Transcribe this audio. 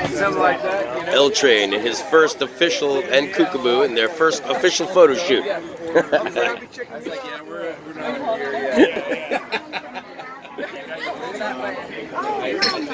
Something like that. You know? Trayne in his first official, and Kookaboo in their first official photo shoot. I was like, yeah, we're not here yet.